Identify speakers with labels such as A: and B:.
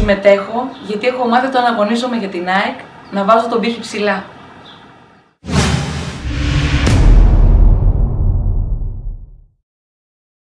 A: συμμετέχω γιατί έχω μάθει όταν αγωνίζομαι για την ΑΕΚ να βάζω τον πύχη ψηλά.